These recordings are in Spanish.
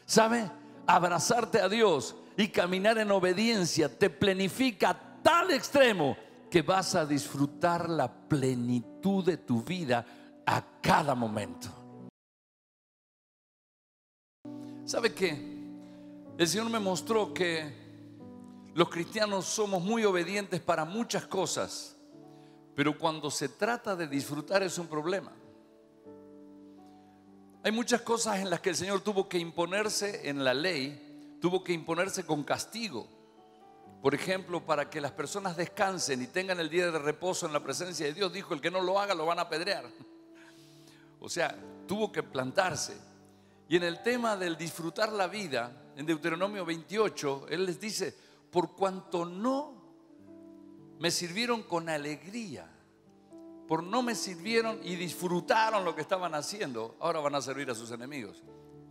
¿Sabe? Abrazarte a Dios y caminar en obediencia te plenifica a tal extremo que vas a disfrutar la plenitud de tu vida a cada momento. ¿Sabe qué? El Señor me mostró que los cristianos somos muy obedientes para muchas cosas, pero cuando se trata de disfrutar es un problema. Hay muchas cosas en las que el Señor tuvo que imponerse en la ley, tuvo que imponerse con castigo. Por ejemplo, para que las personas descansen y tengan el día de reposo en la presencia de Dios, dijo: el que no lo haga lo van a apedrear. O sea, tuvo que plantarse. Y en el tema del disfrutar la vida, en Deuteronomio 28, Él les dice: por cuanto no me sirvieron con alegría, por no me sirvieron y disfrutaron lo que estaban haciendo, ahora van a servir a sus enemigos.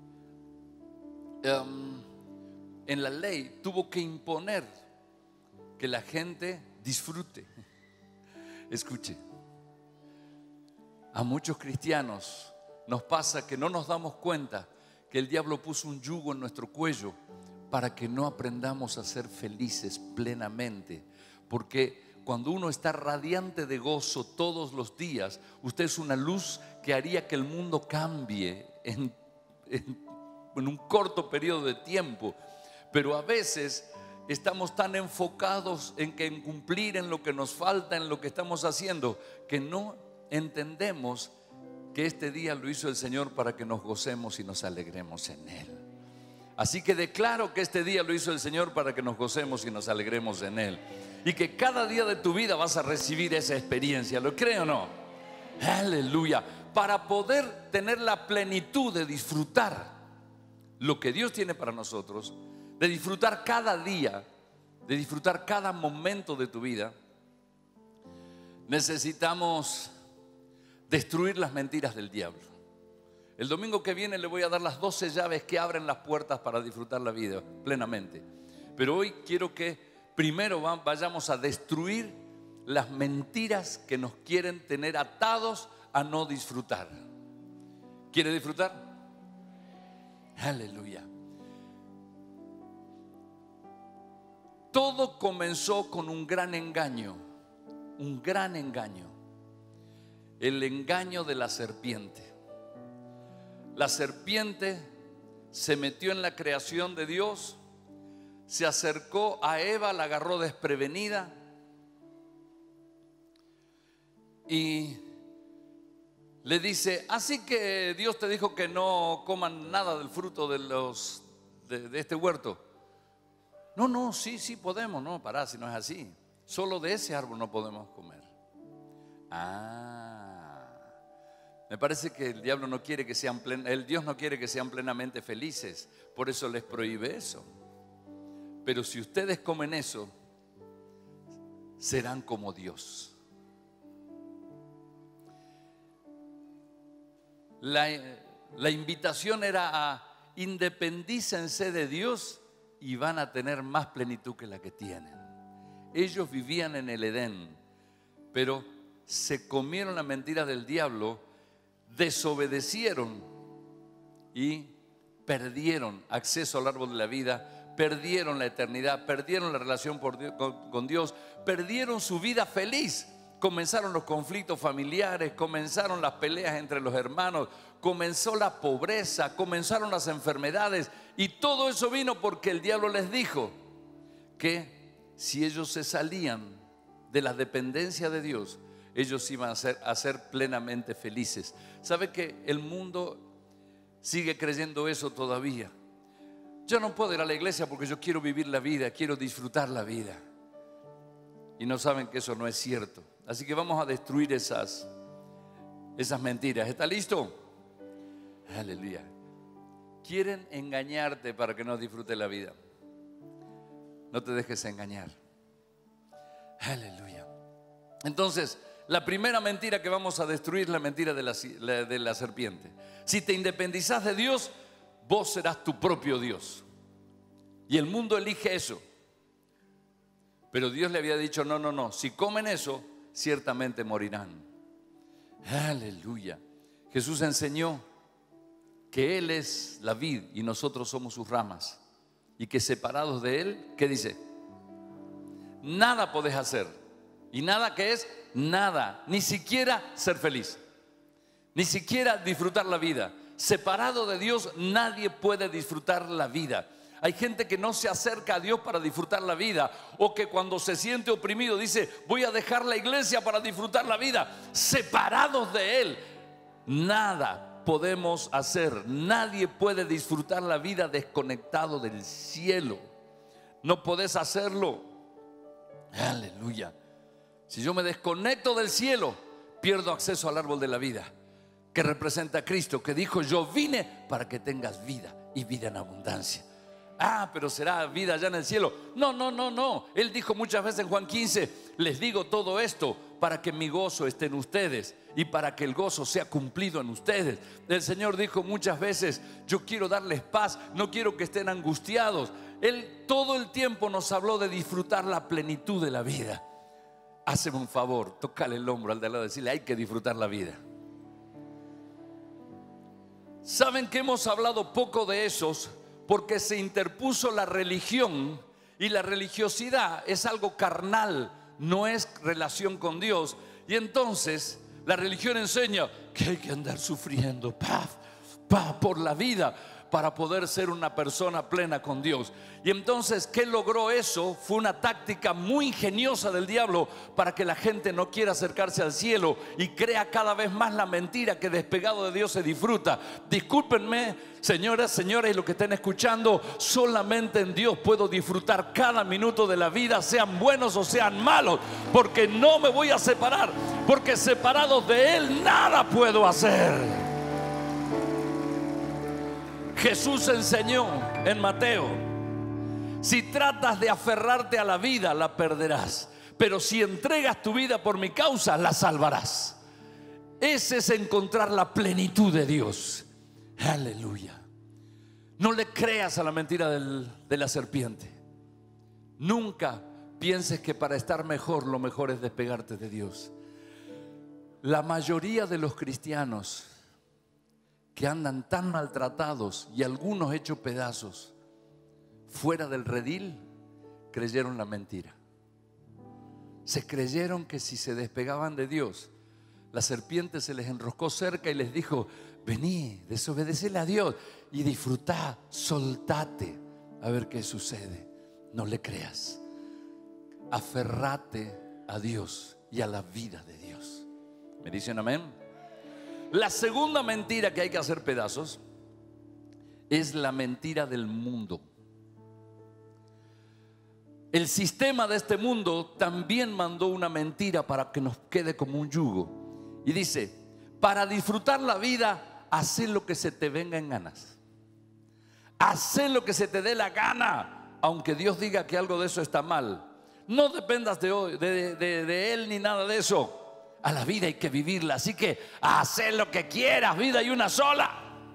En la ley tuvo que imponer que la gente disfrute. Escuche, a muchos cristianos nos pasa que no nos damos cuenta que el diablo puso un yugo en nuestro cuello para que no aprendamos a ser felices plenamente. Porque cuando uno está radiante de gozo todos los días, usted es una luz que haría que el mundo cambie en un corto periodo de tiempo. Pero a veces estamos tan enfocados en cumplir, en lo que nos falta, en lo que estamos haciendo, que no entendemos que este día lo hizo el Señor para que nos gocemos y nos alegremos en Él. Así que declaro que este día lo hizo el Señor para que nos gocemos y nos alegremos en Él. Y que cada día de tu vida vas a recibir esa experiencia. ¿Lo cree o no? Aleluya. Para poder tener la plenitud de disfrutar lo que Dios tiene para nosotros, de disfrutar cada día, de disfrutar cada momento de tu vida, necesitamos destruir las mentiras del diablo. El domingo que viene le voy a dar las 12 llaves que abren las puertas para disfrutar la vida plenamente. Pero hoy quiero que primero vayamos a destruir las mentiras que nos quieren tener atados a no disfrutar. ¿Quiere disfrutar? Aleluya. Todo comenzó con un gran engaño. Un gran engaño. El engaño de la serpiente. La serpiente se metió en la creación de Dios, se acercó a Eva, la agarró desprevenida y le dice: así que Dios te dijo que no coman nada del fruto de este huerto. No, sí podemos. No, pará, si no es así. Solo de ese árbol no podemos comer. Me parece que el diablo no quiere que sean Dios no quiere que sean plenamente felices, por eso les prohíbe eso. Pero si ustedes comen eso, serán como Dios. La invitación era a independícense de Dios y van a tener más plenitud que la que tienen. Ellos vivían en el Edén, pero se comieron la mentira del diablo, desobedecieron y perdieron acceso al árbol de la vida, perdieron la eternidad, perdieron la relación con Dios, perdieron su vida feliz. Comenzaron los conflictos familiares, comenzaron las peleas entre los hermanos, comenzó la pobreza, comenzaron las enfermedades, y todo eso vino porque el diablo les dijo que si ellos se salían de la dependencia de Dios, ellos iban a ser plenamente felices. ¿Sabe que el mundo sigue creyendo eso todavía? Yo no puedo ir a la iglesia porque yo quiero vivir la vida, quiero disfrutar la vida. Y no saben que eso no es cierto. Así que vamos a destruir esas mentiras. ¿Está listo? Aleluya. Quieren engañarte para que no disfrutes la vida. No te dejes engañar. Aleluya. Entonces, la primera mentira que vamos a destruir es la mentira de la serpiente. Si te independizás de Dios, vos serás tu propio Dios. Y el mundo elige eso. Pero Dios le había dicho: no, si comen eso, ciertamente morirán. Aleluya. Jesús enseñó que Él es la vid y nosotros somos sus ramas, y que separados de Él, ¿qué dice? Nada podés hacer. ¿Y nada qué es? Nada, ni siquiera ser feliz, ni siquiera disfrutar la vida. Separado de Dios nadie puede disfrutar la vida. Hay gente que no se acerca a Dios para disfrutar la vida, o que cuando se siente oprimido dice: voy a dejar la iglesia para disfrutar la vida. Separados de Él nada podemos hacer. Nadie puede disfrutar la vida desconectado del cielo. No podés hacerlo. Aleluya. Si yo me desconecto del cielo, pierdo acceso al árbol de la vida, que representa a Cristo, que dijo: yo vine para que tengas vida y vida en abundancia. Ah, pero será vida allá en el cielo. No, no, no, no. Él dijo muchas veces en Juan 15: les digo todo esto para que mi gozo esté en ustedes y para que el gozo sea cumplido en ustedes. El Señor dijo muchas veces: yo quiero darles paz, no quiero que estén angustiados. Él todo el tiempo nos habló de disfrutar la plenitud de la vida. Hazme un favor, tócale el hombro al de al lado y decirle: hay que disfrutar la vida. ¿Saben que hemos hablado poco de esos? Porque se interpuso la religión, y la religiosidad es algo carnal, no es relación con Dios. Y entonces la religión enseña que hay que andar sufriendo por la vida para poder ser una persona plena con Dios. Y entonces, ¿qué logró eso? Fue una táctica muy ingeniosa del diablo para que la gente no quiera acercarse al cielo y crea cada vez más la mentira que despegado de Dios se disfruta. Discúlpenme, señoras, señores, y los que estén escuchando, solamente en Dios puedo disfrutar cada minuto de la vida, sean buenos o sean malos, porque no me voy a separar, porque separados de Él nada puedo hacer. Jesús enseñó en Mateo: si tratas de aferrarte a la vida, la perderás, pero si entregas tu vida por mi causa, la salvarás. Ese es encontrar la plenitud de Dios. Aleluya. No le creas a la mentira de la serpiente. Nunca pienses que para estar mejor, lo mejor es despegarte de Dios. La mayoría de los cristianos que andan tan maltratados y algunos hechos pedazos fuera del redil, creyeron la mentira. Se creyeron que si se despegaban de Dios, la serpiente se les enroscó cerca y les dijo: vení, desobedecele a Dios y disfrutá, soltate a ver qué sucede. No le creas. Aferrate a Dios y a la vida de Dios. ¿Me dicen amén? La segunda mentira que hay que hacer pedazos es la mentira del mundo. El sistema de este mundo también mandó una mentira para que nos quede como un yugo. Y dice: para disfrutar la vida, haz lo que se te venga en ganas. Haz lo que se te dé la gana, aunque Dios diga que algo de eso está mal. No dependas de Él ni nada de eso. A la vida hay que vivirla, así que haz lo que quieras, vida hay una sola.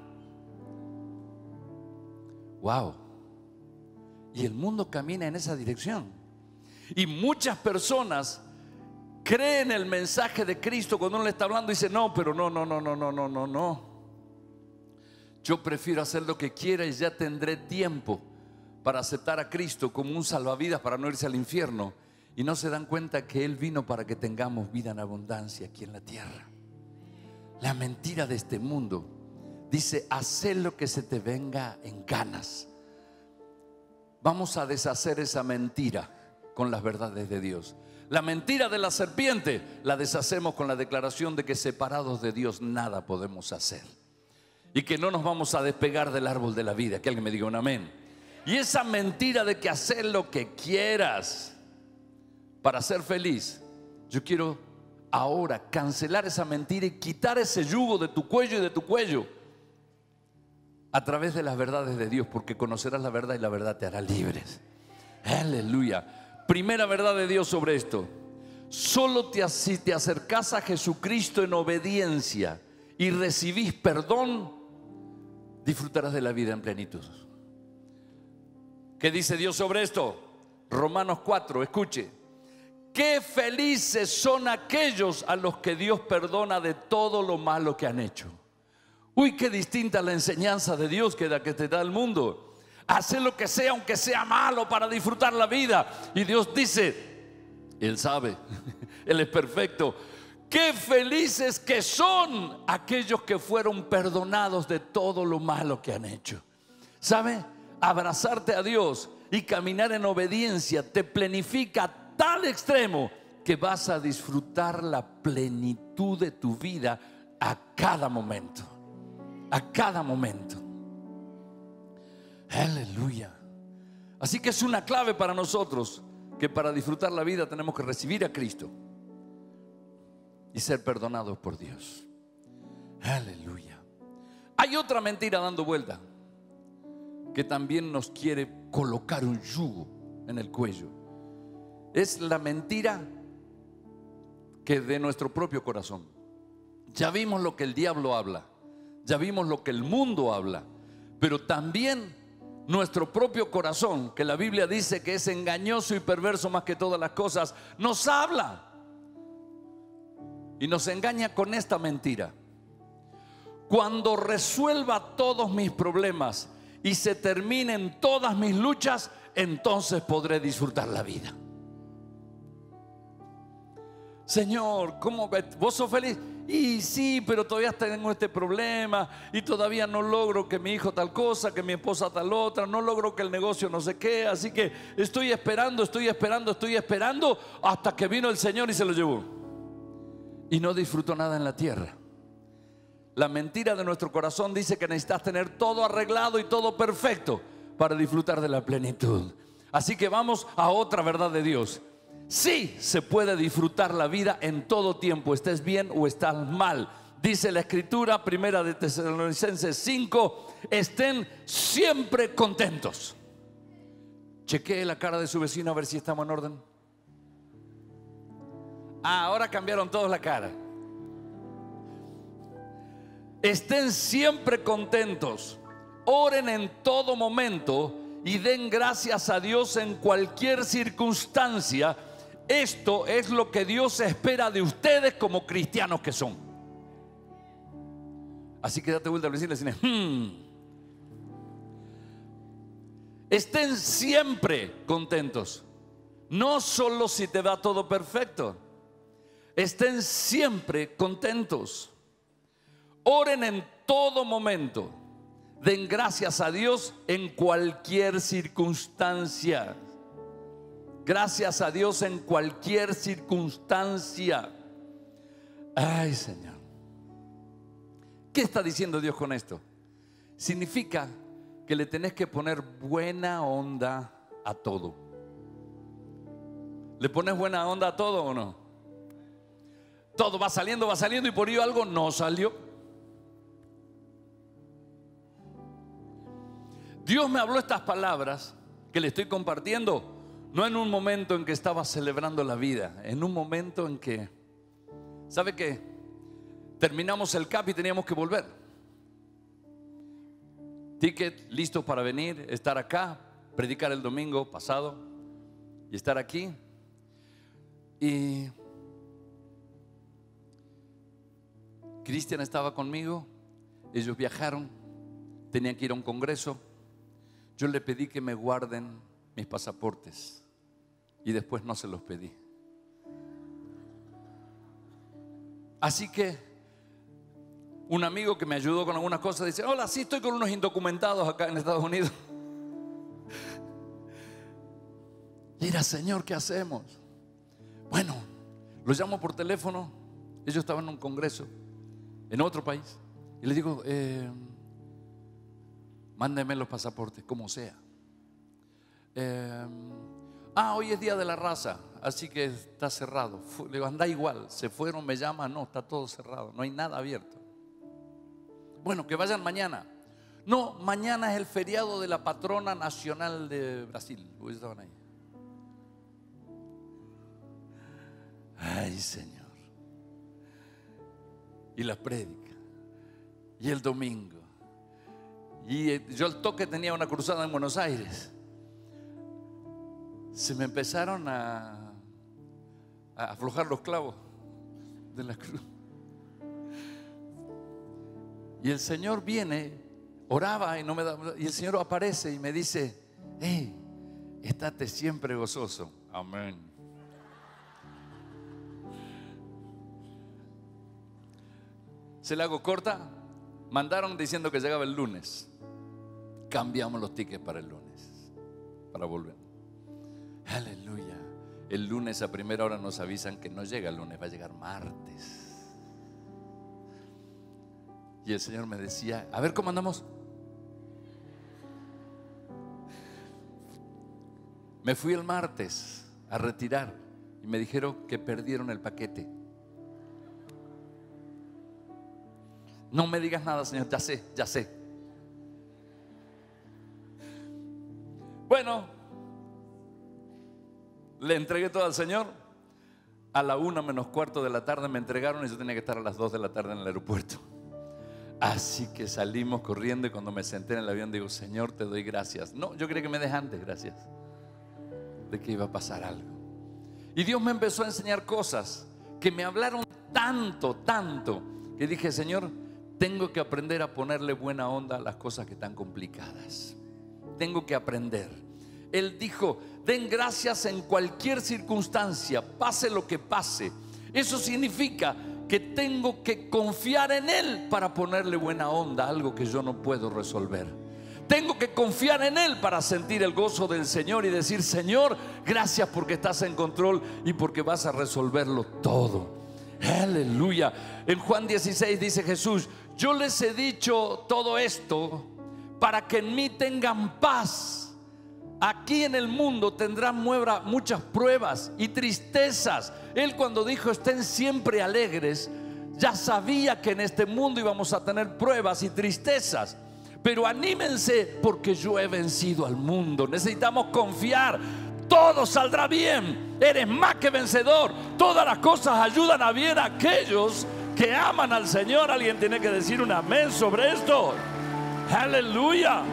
Wow. Y el mundo camina en esa dirección. Y muchas personas creen el mensaje de Cristo cuando uno le está hablando y dice: no, pero no. Yo prefiero hacer lo que quiera y ya tendré tiempo para aceptar a Cristo como un salvavidas para no irse al infierno. Y no se dan cuenta que Él vino para que tengamos vida en abundancia aquí en la tierra. La mentira de este mundo dice: haz lo que se te venga en ganas. Vamos a deshacer esa mentira con las verdades de Dios. La mentira de la serpiente la deshacemos con la declaración de que separados de Dios nada podemos hacer y que no nos vamos a despegar del árbol de la vida. Que alguien me diga un amén. Y esa mentira de que hacer lo que quieras para ser feliz, yo quiero ahora cancelar esa mentira y quitar ese yugo de tu cuello y de tu cuello a través de las verdades de Dios, porque conocerás la verdad y la verdad te hará libres. Aleluya. Primera verdad de Dios sobre esto: solo si te acercás a Jesucristo en obediencia y recibís perdón, disfrutarás de la vida en plenitud. ¿Qué dice Dios sobre esto? Romanos 4, escuche: qué felices son aquellos a los que Dios perdona de todo lo malo que han hecho. Uy, qué distinta la enseñanza de Dios que la que te da el mundo. Hacer lo que sea, aunque sea malo, para disfrutar la vida. Y Dios dice, Él sabe, Él es perfecto. Qué felices que son aquellos que fueron perdonados de todo lo malo que han hecho. ¿Sabe? Abrazarte a Dios y caminar en obediencia te plenifica a tal extremo que vas a disfrutar la plenitud de tu vida a cada momento. A cada momento. Aleluya. Así que es una clave para nosotros, que para disfrutar la vida tenemos que recibir a Cristo y ser perdonados por Dios. Aleluya. Hay otra mentira dando vuelta que también nos quiere colocar un yugo en el cuello. Es la mentira que de nuestro propio corazón. Ya vimos lo que el diablo habla, ya vimos lo que el mundo habla, pero también nuestro propio corazón, que la Biblia dice que es engañoso y perverso más que todas las cosas, nos habla y nos engaña con esta mentira: cuando resuelva todos mis problemas y se terminen todas mis luchas, entonces podré disfrutar la vida. Señor, ¿cómo vos sos feliz? Y sí, pero todavía tengo este problema y todavía no logro que mi hijo tal cosa, que mi esposa tal otra, no logro que el negocio no sé qué, así que estoy esperando hasta que vino el Señor y se lo llevó. Y no disfruto nada en la tierra. La mentira de nuestro corazón dice que necesitas tener todo arreglado y todo perfecto para disfrutar de la plenitud. Así que vamos a otra verdad de Dios. Sí se puede disfrutar la vida en todo tiempo, estés bien o estás mal. Dice la Escritura, primera de Tesalonicenses 5, estén siempre contentos. Chequee la cara de su vecino a ver si estamos en orden. Ahora cambiaron todos la cara. Estén siempre contentos, oren en todo momento y den gracias a Dios en cualquier circunstancia. Esto es lo que Dios espera de ustedes como cristianos que son. Así que date vuelta al vecino y decirle, estén siempre contentos. No solo si te va todo perfecto. Estén siempre contentos. Oren en todo momento. Den gracias a Dios en cualquier circunstancia. Gracias a Dios en cualquier circunstancia. Ay, Señor. ¿Qué está diciendo Dios con esto? Significa que le tenés que poner buena onda a todo. ¿Le pones buena onda a todo o no? Todo va saliendo y por ello algo no salió. Dios me habló estas palabras que le estoy compartiendo, no en un momento en que estaba celebrando la vida, en un momento en que, ¿sabe qué? Terminamos el CAP y teníamos que volver. Ticket listo para venir, estar acá, predicar el domingo pasado y estar aquí. Y Cristian estaba conmigo, ellos viajaron, tenían que ir a un congreso. Yo le pedí que me guarden mis pasaportes y después no se los pedí. Así que un amigo que me ayudó con algunas cosas dice: hola, sí, estoy con unos indocumentados acá en Estados Unidos. Y era, Señor, ¿qué hacemos? Bueno, los llamo por teléfono. Ellos estaban en un congreso en otro país y les digo, mándenme los pasaportes, como sea. Hoy es día de la raza, así que está cerrado. Le digo, anda igual, se fueron, me llaman, no, está todo cerrado, no hay nada abierto. Bueno, que vayan mañana. No, mañana es el feriado de la patrona nacional de Brasil. Uy, estaban ahí. Ay, Señor. Y la prédica. Y el domingo. Y yo al toque tenía una cruzada en Buenos Aires. Se me empezaron a aflojar los clavos de la cruz. Y el Señor viene, oraba y no me daba, y el Señor aparece y me dice: hey, estate siempre gozoso. Amén. Se la hago corta. Mandaron diciendo que llegaba el lunes. Cambiamos los tickets para el lunes, para volver. Aleluya. El lunes a primera hora nos avisan que no llega el lunes, va a llegar martes. Y el Señor me decía: a ver, ¿cómo andamos? Me fui el martes a retirar y me dijeron que perdieron el paquete. No me digas nada, Señor, ya sé, ya sé. Bueno, le entregué todo al Señor. A la 1:45 de la tarde me entregaron y yo tenía que estar a las 2 de la tarde en el aeropuerto. Así que salimos corriendo y cuando me senté en el avión digo: Señor, te doy gracias. No, yo quería que me dejes antes, gracias, de que iba a pasar algo. Y Dios me empezó a enseñar cosas que me hablaron tanto, tanto, que dije: Señor, tengo que aprender a ponerle buena onda a las cosas que están complicadas. Tengo que aprender. Él dijo: den gracias en cualquier circunstancia, pase lo que pase. Eso significa que tengo que confiar en Él para ponerle buena onda a algo que yo no puedo resolver. Tengo que confiar en Él para sentir el gozo del Señor y decir: Señor, gracias porque estás en control y porque vas a resolverlo todo. Aleluya. En Juan 16 dice Jesús: yo les he dicho todo esto para que en mí tengan paz. Aquí en el mundo tendrán muchas pruebas y tristezas. Él, cuando dijo estén siempre alegres, ya sabía que en este mundo íbamos a tener pruebas y tristezas. Pero anímense porque yo he vencido al mundo. Necesitamos confiar. Todo saldrá bien. Eres más que vencedor. Todas las cosas ayudan a bien a aquellos que aman al Señor. Alguien tiene que decir un amén sobre esto. Aleluya.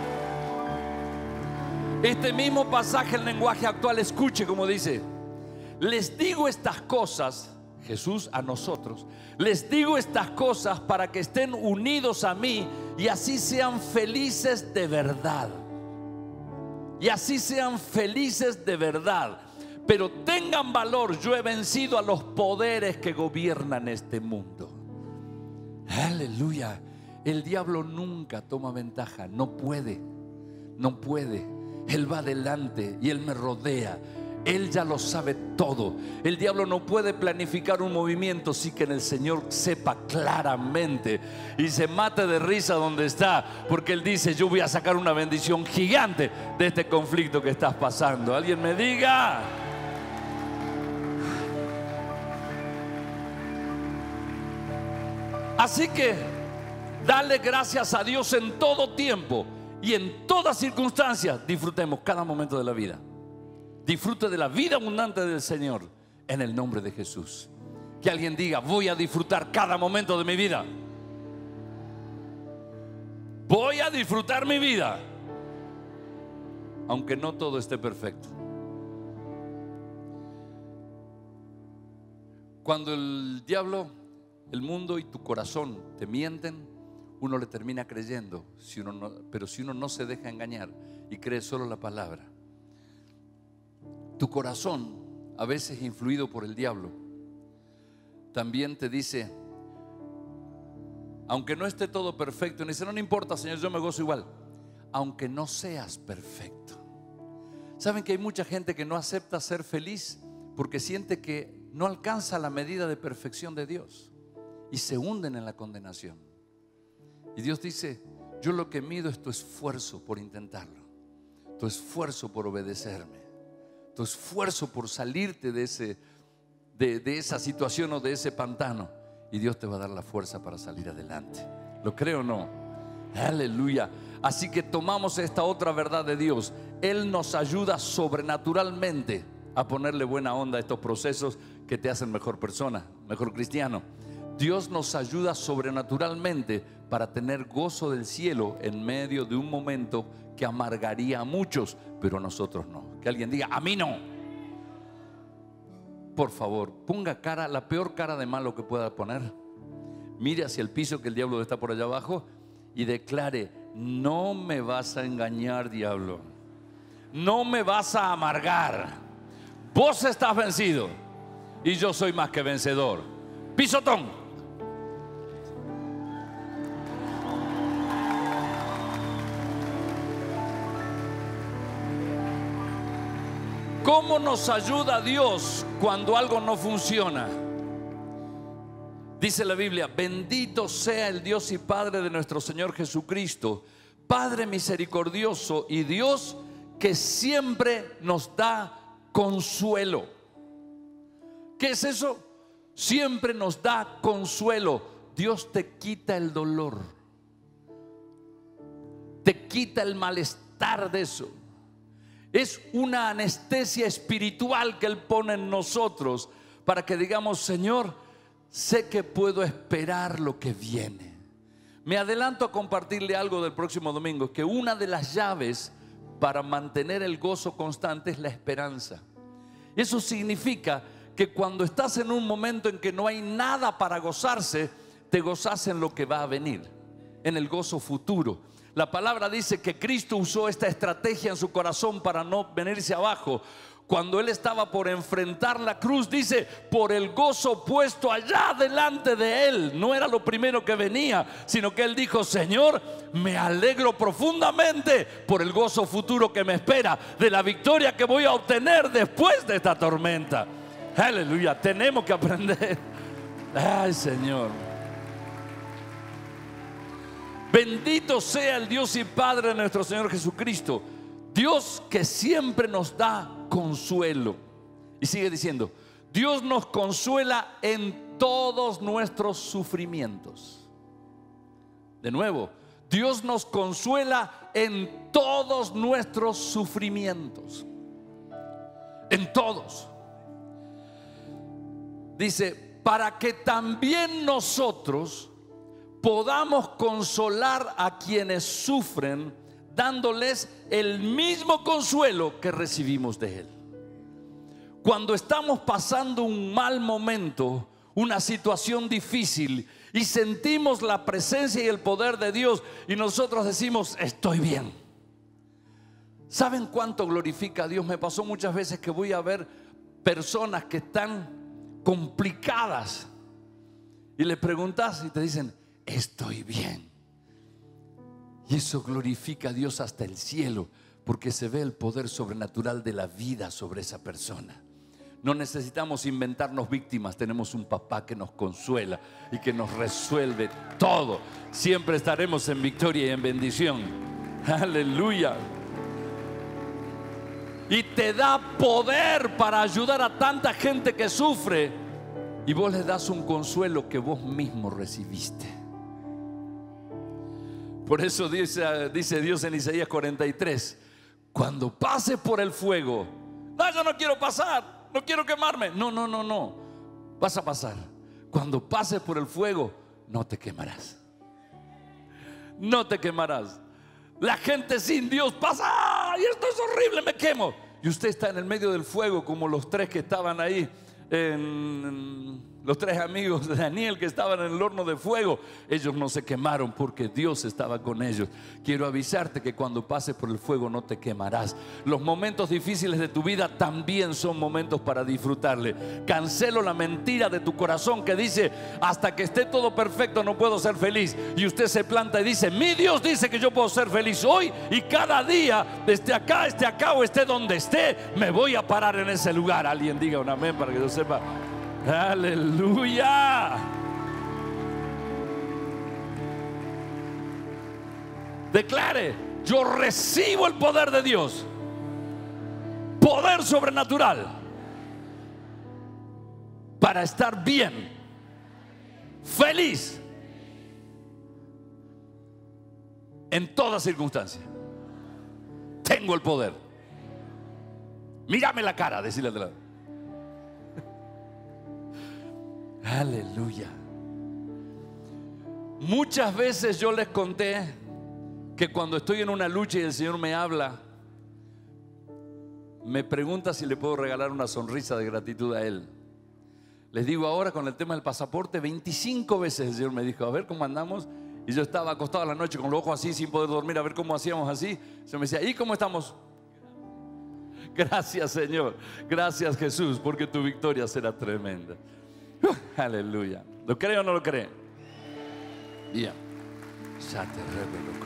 Este mismo pasaje en lenguaje actual, escuche cómo dice: les digo estas cosas, Jesús a nosotros, les digo estas cosas para que estén unidos a mí y así sean felices de verdad. Y así sean felices de verdad. Pero tengan valor, yo he vencido a los poderes que gobiernan este mundo. Aleluya. El diablo nunca toma ventaja, no puede, no puede. Él va adelante y Él me rodea. Él ya lo sabe todo. El diablo no puede planificar un movimiento sin que el Señor sepa claramente y se mate de risa donde está, porque Él dice: yo voy a sacar una bendición gigante de este conflicto que estás pasando. Alguien me diga. Así que dale gracias a Dios en todo tiempo y en todas circunstancias. Disfrutemos cada momento de la vida. Disfrute de la vida abundante del Señor en el nombre de Jesús. Que alguien diga: voy a disfrutar cada momento de mi vida. Voy a disfrutar mi vida, aunque no todo esté perfecto. Cuando el diablo, el mundo y tu corazón te mienten, uno le termina creyendo, pero si uno no se deja engañar y cree solo la palabra. Tu corazón, a veces influido por el diablo, también te dice, aunque no esté todo perfecto, y dice: no importa, Señor, yo me gozo igual. Aunque no seas perfecto. ¿Saben que hay mucha gente que no acepta ser feliz porque siente que no alcanza la medida de perfección de Dios y se hunden en la condenación? Y Dios dice: yo lo que mido es tu esfuerzo por intentarlo, tu esfuerzo por obedecerme, tu esfuerzo por salirte de esa situación o de ese pantano. Y Dios te va a dar la fuerza para salir adelante. ¿Lo creo o no? Aleluya. Así que tomamos esta otra verdad de Dios. Él nos ayuda sobrenaturalmente a ponerle buena onda a estos procesos que te hacen mejor persona, mejor cristiano. Dios nos ayuda sobrenaturalmente para tener gozo del cielo en medio de un momento que amargaría a muchos, pero a nosotros no. Que alguien diga: a mí no. Por favor, ponga cara, la peor cara de malo que pueda poner. Mire hacia el piso, que el diablo está por allá abajo, y declare: no me vas a engañar, diablo. No me vas a amargar. Vos estás vencido y yo soy más que vencedor. Pisotón. ¿Cómo nos ayuda Dios cuando algo no funciona? Dice la Biblia: bendito sea el Dios y Padre de nuestro Señor Jesucristo, Padre misericordioso y Dios que siempre nos da consuelo. ¿Qué es eso? Siempre nos da consuelo. Dios te quita el dolor, te quita el malestar de eso. Es una anestesia espiritual que Él pone en nosotros para que digamos: Señor, sé que puedo esperar lo que viene. Me adelanto a compartirle algo del próximo domingo, que una de las llaves para mantener el gozo constante es la esperanza. Eso significa que cuando estás en un momento en que no hay nada para gozarse, te gozas en lo que va a venir, en el gozo futuro. La palabra dice que Cristo usó esta estrategia en su corazón para no venirse abajo. Cuando Él estaba por enfrentar la cruz, dice: por el gozo puesto allá delante de Él. No era lo primero que venía, sino que Él dijo: Señor, me alegro profundamente por el gozo futuro que me espera, de la victoria que voy a obtener después de esta tormenta. Aleluya, tenemos que aprender. Ay, Señor. Bendito sea el Dios y Padre de nuestro Señor Jesucristo, Dios que siempre nos da consuelo. Y sigue diciendo: Dios nos consuela en todos nuestros sufrimientos. De nuevo, Dios nos consuela en todos nuestros sufrimientos. En todos. Dice: para que también nosotros podamos consolar a quienes sufren, dándoles el mismo consuelo que recibimos de Él. Cuando estamos pasando un mal momento, una situación difícil, y sentimos la presencia y el poder de Dios, y nosotros decimos: estoy bien. ¿Saben cuánto glorifica a Dios? Me pasó muchas veces que voy a ver personas que están complicadas y le preguntas y te dicen: estoy bien. Y eso glorifica a Dios hasta el cielo, porque se ve el poder sobrenatural de la vida sobre esa persona. No necesitamos inventarnos víctimas. Tenemos un papá que nos consuela y que nos resuelve todo. Siempre estaremos en victoria y en bendición. Aleluya. Y te da poder para ayudar a tanta gente que sufre, y vos les das un consuelo que vos mismo recibiste. Por eso dice Dios en Isaías 43: cuando pases por el fuego, no, yo no quiero pasar, no quiero quemarme. No, vas a pasar. Cuando pases por el fuego, no te quemarás. No te quemarás. La gente sin Dios pasa: ¡ay, esto es horrible, me quemo! Y usted está en el medio del fuego, como los tres que estaban ahí, los tres amigos de Daniel que estaban en el horno de fuego. Ellos no se quemaron porque Dios estaba con ellos. Quiero avisarte que cuando pases por el fuego no te quemarás. Los momentos difíciles de tu vida también son momentos para disfrutarle. Cancelo la mentira de tu corazón que dice: hasta que esté todo perfecto no puedo ser feliz. Y usted se planta y dice: mi Dios dice que yo puedo ser feliz hoy y cada día, esté acá o esté donde esté, me voy a parar en ese lugar. Alguien diga un amén para que yo sepa. Aleluya. Declare: yo recibo el poder de Dios, poder sobrenatural, para estar bien, feliz, en toda circunstancia. Tengo el poder. Mírame la cara, decirle al de lado. Aleluya. Muchas veces yo les conté que cuando estoy en una lucha y el Señor me habla, me pregunta si le puedo regalar una sonrisa de gratitud a Él. Les digo ahora con el tema del pasaporte, 25 veces el Señor me dijo: a ver cómo andamos. Y yo estaba acostado a la noche con los ojos así, sin poder dormir, a ver cómo hacíamos así. Yo me decía, ¿y cómo estamos? Gracias, Señor. Gracias, Jesús, porque tu victoria será tremenda. Aleluya. ¿Lo cree o no lo cree? Bien. Ya te revelo.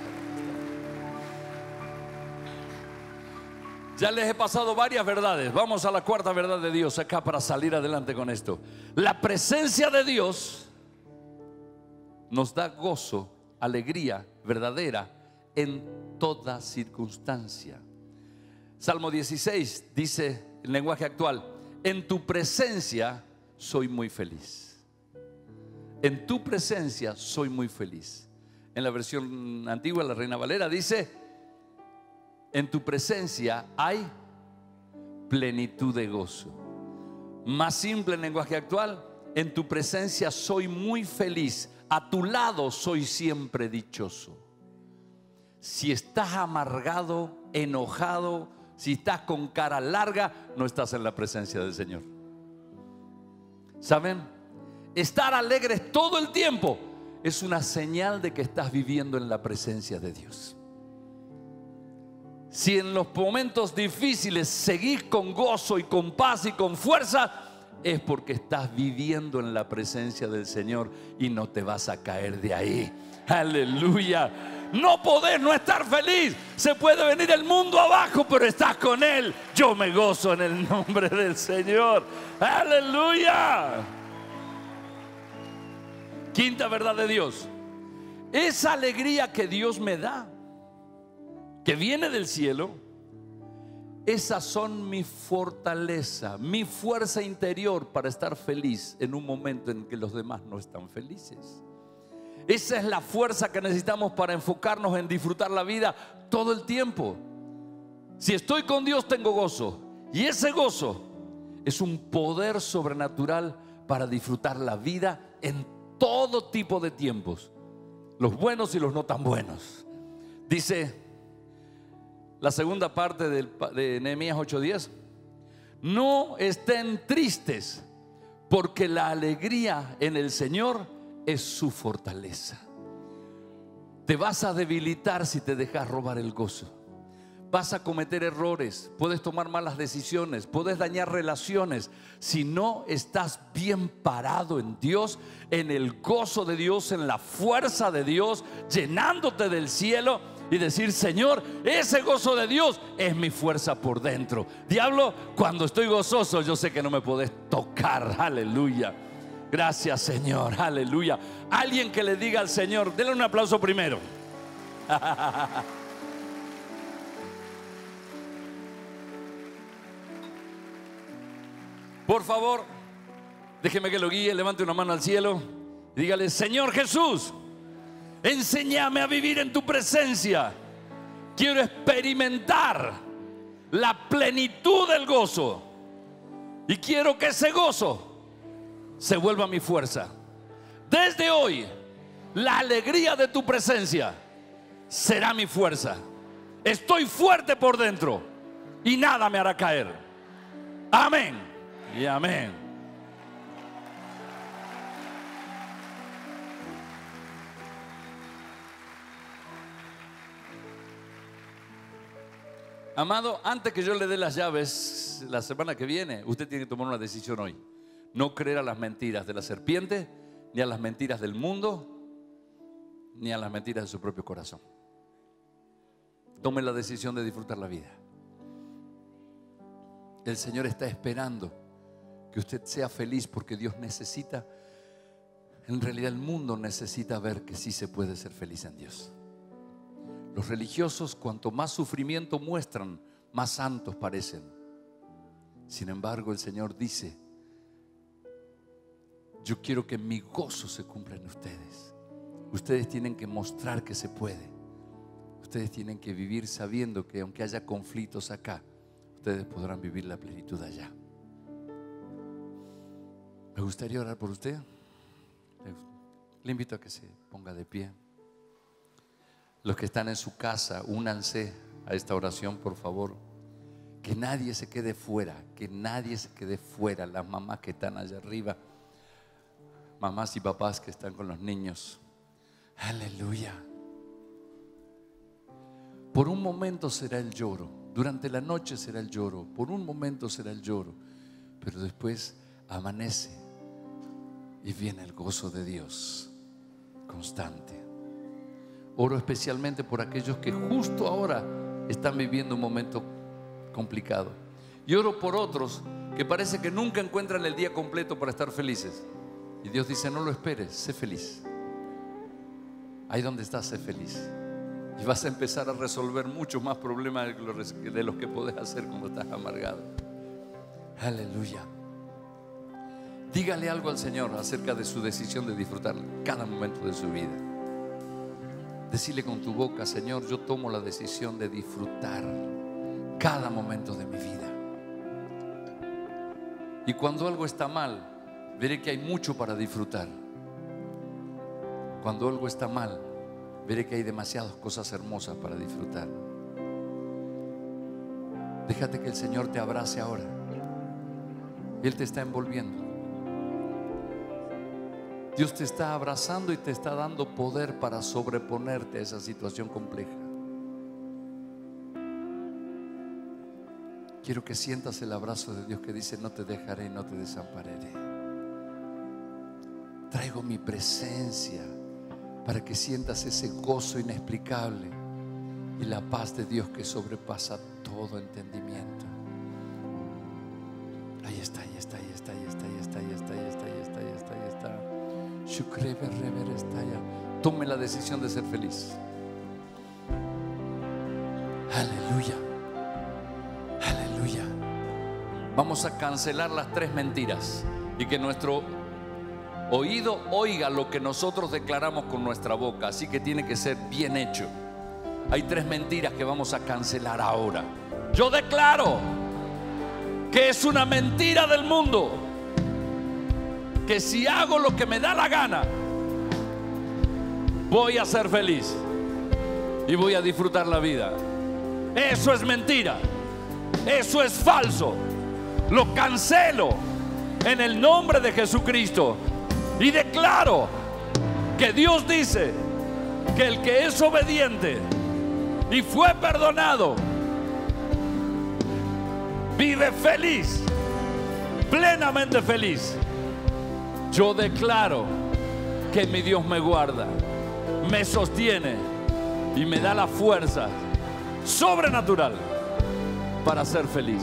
Ya les he pasado varias verdades. Vamos a la cuarta verdad de Dios acá para salir adelante con esto. La presencia de Dios nos da gozo, alegría verdadera en toda circunstancia. Salmo 16 dice en lenguaje actual: en tu presencia soy muy feliz. En tu presencia soy muy feliz. En la versión antigua, la Reina Valera dice: en tu presencia hay plenitud de gozo. Más simple en lenguaje actual: en tu presencia soy muy feliz. A tu lado soy siempre dichoso. Si estás amargado, enojado, si estás con cara larga, no estás en la presencia del Señor. ¿Saben? Estar alegres todo el tiempo es una señal de que estás viviendo en la presencia de Dios. Si en los momentos difíciles seguís con gozo y con paz y con fuerza, es porque estás viviendo en la presencia del Señor y no te vas a caer de ahí. Aleluya. No podés no estar feliz. Se puede venir el mundo abajo, pero estás con Él. Yo me gozo en el nombre del Señor. Aleluya. Quinta verdad de Dios: esa alegría que Dios me da, que viene del cielo, esas son mi fortaleza, mi fuerza interior para estar feliz en un momento en que los demás no están felices. Esa es la fuerza que necesitamos para enfocarnos en disfrutar la vida todo el tiempo. Si estoy con Dios, tengo gozo, y ese gozo es un poder sobrenatural para disfrutar la vida en todo tipo de tiempos, los buenos y los no tan buenos. Dice la segunda parte de Nehemías 8:10: no estén tristes, porque la alegría en el Señor es su fortaleza. Te vas a debilitar si te dejas robar el gozo. Vas a cometer errores, puedes tomar malas decisiones, puedes dañar relaciones. Si no estás bien parado en Dios, en el gozo de Dios, en la fuerza de Dios, llenándote del cielo y decir: Señor, ese gozo de Dios es mi fuerza por dentro. Diablo, cuando estoy gozoso, yo sé que no me podés tocar. Aleluya. Gracias, Señor. Aleluya. Alguien que le diga al Señor, denle un aplauso primero. Por favor, déjeme que lo guíe. Levante una mano al cielo y dígale: Señor Jesús, enséñame a vivir en tu presencia. Quiero experimentar la plenitud del gozo, y quiero que ese gozo se vuelva mi fuerza. Desde hoy, la alegría de tu presencia será mi fuerza. Estoy fuerte por dentro y nada me hará caer. Amén y amén. Amado, antes que yo le dé las llaves la semana que viene, usted tiene que tomar una decisión hoy. No creer a las mentiras de la serpiente, ni a las mentiras del mundo, ni a las mentiras de su propio corazón. Tome la decisión de disfrutar la vida. El Señor está esperando que usted sea feliz, porque Dios necesita, en realidad el mundo necesita ver que sí se puede ser feliz en Dios. Los religiosos, cuanto más sufrimiento muestran, más santos parecen. Sin embargo, el Señor dice: yo quiero que mi gozo se cumpla en ustedes. Ustedes tienen que mostrar que se puede. Ustedes tienen que vivir sabiendo que aunque haya conflictos acá, ustedes podrán vivir la plenitud allá. Me gustaría orar por usted. Le invito a que se ponga de pie. Los que están en su casa, únanse a esta oración, por favor. Que nadie se quede fuera, que nadie se quede fuera. Las mamás que están allá arriba, mamás y papás que están con los niños, Aleluya. Por un momento será el lloro, durante la noche será el lloro, por un momento será el lloro, pero después amanece y viene el gozo de Dios constante. Oro especialmente por aquellos que justo ahora están viviendo un momento complicado, y oro por otros que parece que nunca encuentran el día completo para estar felices, y Dios dice: no lo esperes, sé feliz. Ahí donde estás, sé feliz, y vas a empezar a resolver muchos más problemas de los que podés hacer cuando estás amargado. Aleluya. Dígale algo al Señor acerca de su decisión de disfrutar cada momento de su vida. Decile con tu boca: Señor, yo tomo la decisión de disfrutar cada momento de mi vida. Y cuando algo está mal, veré que hay mucho para disfrutar. Cuando algo está mal, veré que hay demasiadas cosas hermosas para disfrutar. Déjate que el Señor te abrace ahora. Él te está envolviendo. Dios te está abrazando y te está dando poder para sobreponerte a esa situación compleja. Quiero que sientas el abrazo de Dios que dice: no te dejaré y no te desampararé. Traigo mi presencia para que sientas ese gozo inexplicable y la paz de Dios que sobrepasa todo entendimiento. Ahí está, ahí está, ahí está, ahí está, ahí está, ahí está, ahí está, ahí está, ahí está, ahí está. Tome la decisión de ser feliz. Aleluya. Aleluya. Vamos a cancelar las 3 mentiras y que nuestro oído oiga lo que nosotros declaramos con nuestra boca. Así que tiene que ser bien hecho. Hay 3 mentiras que vamos a cancelar ahora. Yo declaro que es una mentira del mundo que si hago lo que me da la gana, voy a ser feliz y voy a disfrutar la vida. Eso es mentira. Eso es falso. Lo cancelo en el nombre de Jesucristo y declaro que Dios dice que el que es obediente y fue perdonado vive feliz, plenamente feliz. Yo declaro que mi Dios me guarda, me sostiene y me da la fuerza sobrenatural para ser feliz.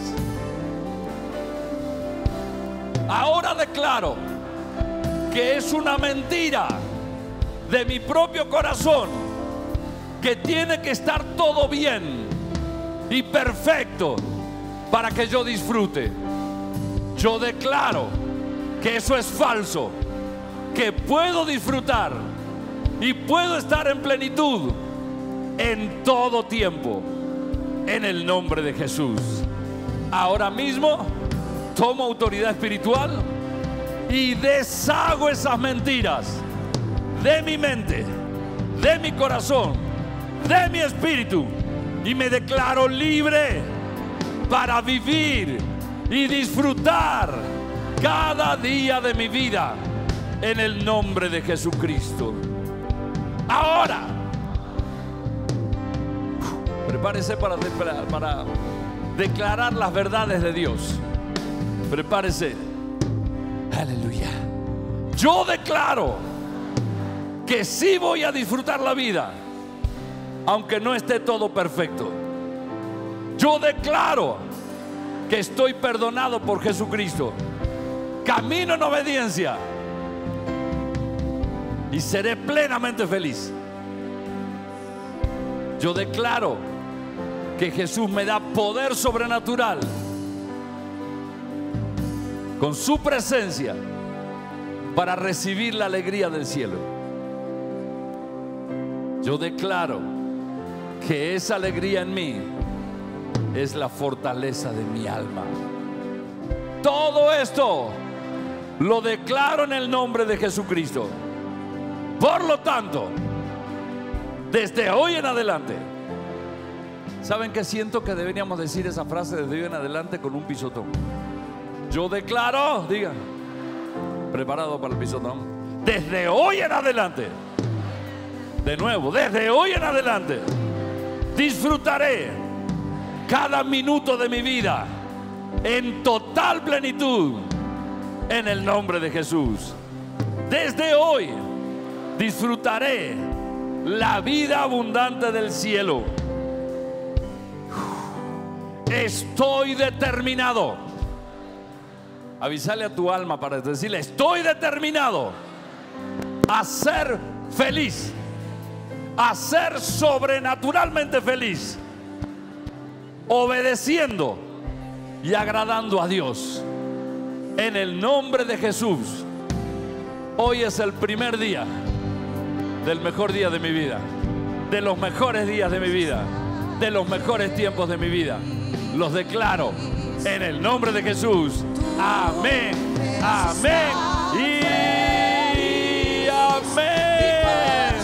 Ahora declaro que es una mentira de mi propio corazón que tiene que estar todo bien y perfecto para que yo disfrute. Yo declaro que eso es falso, que puedo disfrutar y puedo estar en plenitud en todo tiempo, en el nombre de Jesús. Ahora mismo tomo autoridad espiritual y deshago esas mentiras de mi mente, de mi corazón, de mi espíritu, y me declaro libre para vivir y disfrutar cada día de mi vida en el nombre de Jesucristo. Ahora prepárese para declarar las verdades de Dios. Prepárese. Aleluya. Yo declaro que sí voy a disfrutar la vida, aunque no esté todo perfecto. Yo declaro que estoy perdonado por Jesucristo. Camino en obediencia y seré plenamente feliz. Yo declaro que Jesús me da poder sobrenatural con su presencia para recibir la alegría del cielo. Yo declaro que esa alegría en mí es la fortaleza de mi alma. Todo esto lo declaro en el nombre de Jesucristo. Por lo tanto, desde hoy en adelante, ¿saben qué siento? Que deberíamos decir esa frase desde hoy en adelante con un pisotón. Yo declaro, digan, preparado para el pisotón. Desde hoy en adelante, De nuevo, desde hoy en adelante, disfrutaré cada minuto de mi vida en total plenitud, en el nombre de Jesús. Desde hoy disfrutaré la vida abundante del cielo. Estoy determinado. Avísale a tu alma para decirle: estoy determinado a ser feliz, a ser sobrenaturalmente feliz, obedeciendo y agradando a Dios. En el nombre de Jesús, hoy es el primer día del mejor día de mi vida, de los mejores días de mi vida, de los mejores tiempos de mi vida. Los declaro en el nombre de Jesús. Amén, amén y amén.